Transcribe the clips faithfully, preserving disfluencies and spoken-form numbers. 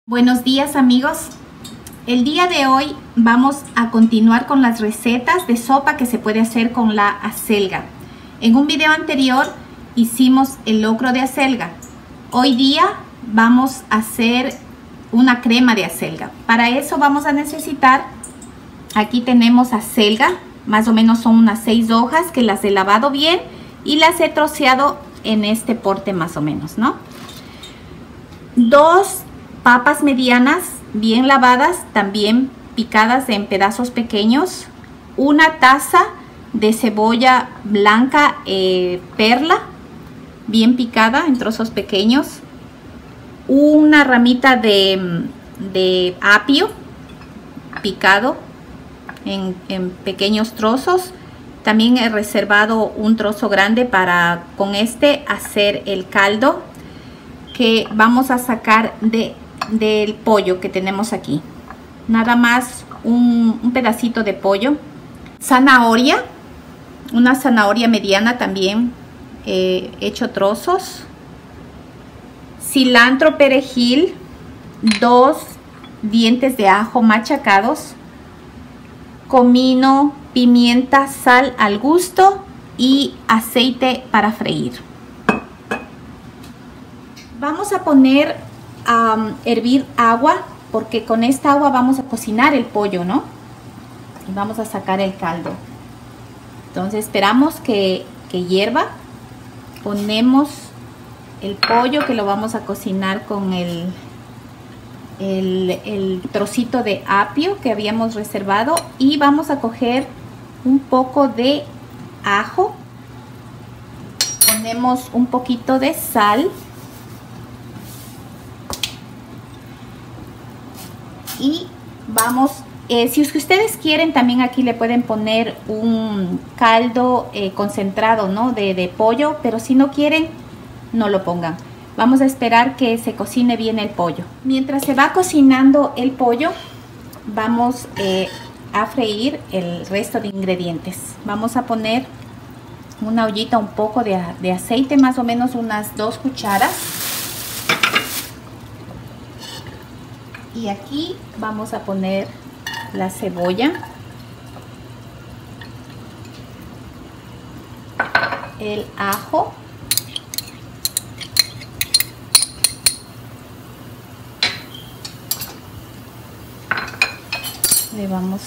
Buenos días amigos, el día de hoy vamos a continuar con las recetas de sopa que se puede hacer con la acelga. En un video anterior hicimos el locro de acelga. Hoy día vamos a hacer una crema de acelga. Para eso vamos a necesitar, aquí tenemos acelga, más o menos son unas seis hojas que las he lavado bien y las he troceado en este porte más o menos, ¿no? Dos papas medianas bien lavadas, también picadas en pedazos pequeños, una taza de cebolla blanca eh, perla bien picada en trozos pequeños, una ramita de, de apio picado en, en pequeños trozos. También he reservado un trozo grande para con este hacer el caldo que vamos a sacar de del pollo que tenemos aquí. Nada más un, un pedacito de pollo, zanahoria, una zanahoria mediana también eh, hecho trozos, cilantro, perejil, dos dientes de ajo machacados, comino, pimienta, sal al gusto y aceite para freír. Vamos a poner a um, hervir agua, porque con esta agua vamos a cocinar el pollo, ¿no? Y vamos a sacar el caldo. Entonces esperamos que, que hierva. Ponemos el pollo que lo vamos a cocinar con el, el, el trocito de apio que habíamos reservado, y vamos a coger un poco de ajo. Ponemos un poquito de sal. Y vamos, eh, si ustedes quieren, también aquí le pueden poner un caldo eh, concentrado, ¿no? De, de pollo, pero si no quieren, no lo pongan. Vamos a esperar que se cocine bien el pollo. Mientras se va cocinando el pollo, vamos eh, a freír el resto de ingredientes. Vamos a poner una ollita, un poco de, de aceite, más o menos unas dos cucharas. Y aquí vamos a poner la cebolla, el ajo, le vamos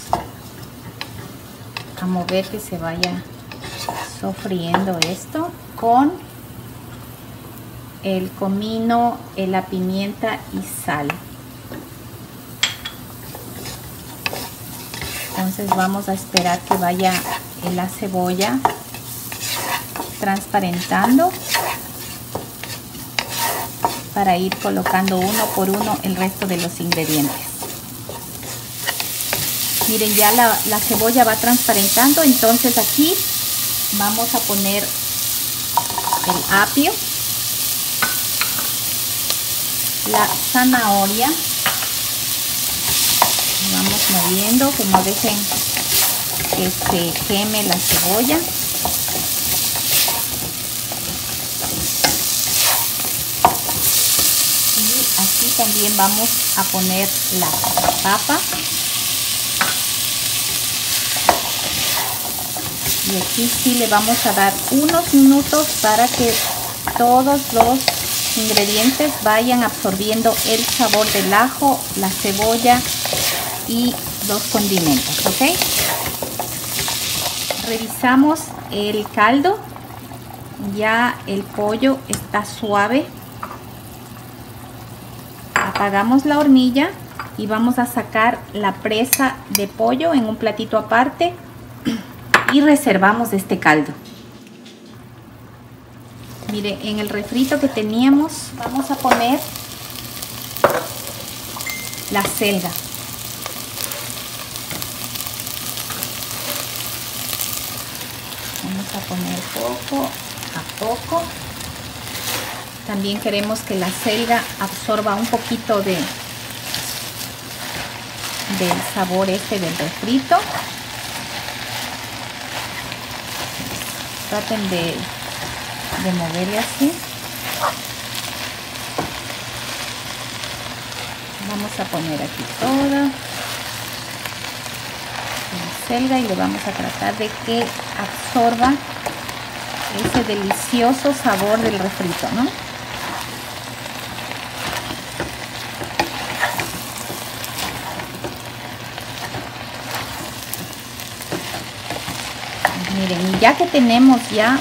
a mover que se vaya sofriendo esto con el comino, la pimienta y sal. Entonces vamos a esperar que vaya la cebolla transparentando para ir colocando uno por uno el resto de los ingredientes. Miren, ya la, la cebolla va transparentando, entonces aquí vamos a poner el apio, la zanahoria. Vamos moviendo, que no dejen que se queme la cebolla. Y aquí también vamos a poner la papa. Y aquí sí le vamos a dar unos minutos para que todos los ingredientes vayan absorbiendo el sabor del ajo, la cebolla y los condimentos, ¿ok? Revisamos el caldo. Ya el pollo está suave. Apagamos la hornilla y vamos a sacar la presa de pollo en un platito aparte y reservamos este caldo. Mire, en el refrito que teníamos vamos a poner la acelga. Vamos a poner poco a poco. También queremos que la acelga absorba un poquito de del sabor este del refrito. Traten de, de moverle así. Vamos a poner aquí toda la selga y le vamos a tratar de que absorba ese delicioso sabor del refrito, ¿no? Miren, ya que tenemos ya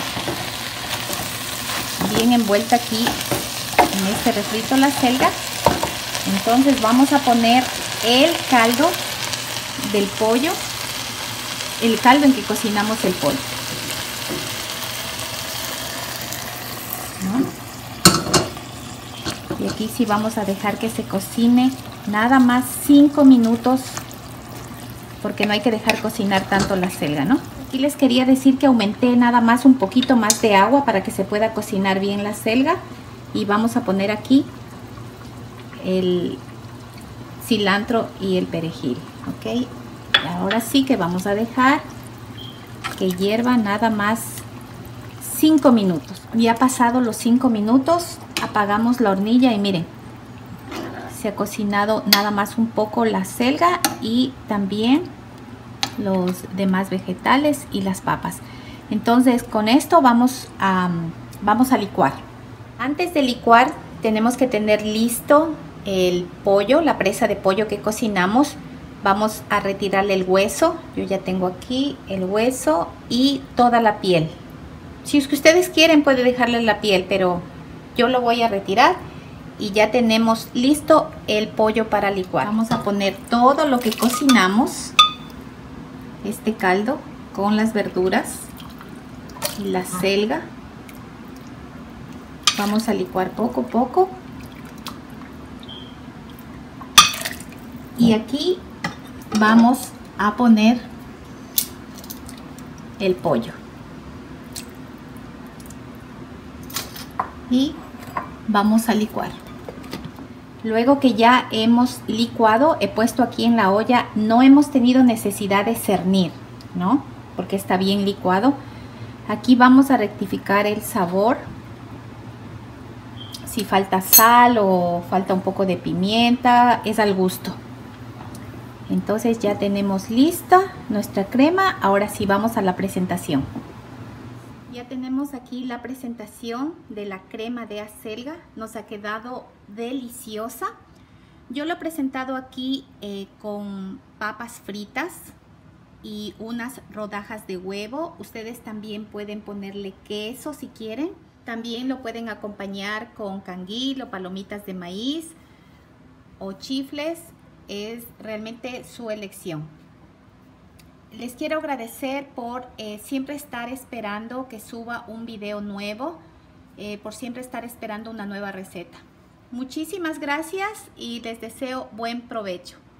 bien envuelta aquí en este refrito la selga, entonces vamos a poner el caldo del pollo, el caldo en que cocinamos el pollo, ¿no? Y aquí sí vamos a dejar que se cocine nada más cinco minutos, porque no hay que dejar cocinar tanto la selga, ¿no? Aquí les quería decir que aumenté nada más un poquito más de agua para que se pueda cocinar bien la selga. Y vamos a poner aquí el cilantro y el perejil, ¿ok? Y ahora sí que vamos a dejar que hierva nada más cinco minutos. Ya pasado los cinco minutos, apagamos la hornilla y miren, se ha cocinado nada más un poco la selga y también los demás vegetales y las papas. Entonces con esto vamos a, vamos a licuar. Antes de licuar tenemos que tener listo el pollo, la presa de pollo que cocinamos. Vamos a retirarle el hueso. Yo ya tengo aquí el hueso y toda la piel. Si es que ustedes quieren puede dejarle la piel, pero yo lo voy a retirar. Y ya tenemos listo el pollo para licuar. Vamos a poner todo lo que cocinamos, este caldo con las verduras y la selga. Vamos a licuar poco a poco. Y aquí vamos a poner el pollo. Y vamos a licuar. Luego que ya hemos licuado, he puesto aquí en la olla, no hemos tenido necesidad de cernir, ¿no? Porque está bien licuado. Aquí vamos a rectificar el sabor. Si falta sal o falta un poco de pimienta, es al gusto. Entonces ya tenemos lista nuestra crema. Ahora sí vamos a la presentación. Ya tenemos aquí la presentación de la crema de acelga. Nos ha quedado deliciosa. Yo lo he presentado aquí eh, con papas fritas y unas rodajas de huevo. Ustedes también pueden ponerle queso si quieren. También lo pueden acompañar con canguil o palomitas de maíz o chifles. Es realmente su elección. Les quiero agradecer por eh, siempre estar esperando que suba un video nuevo, eh, por siempre estar esperando una nueva receta. Muchísimas gracias y les deseo buen provecho.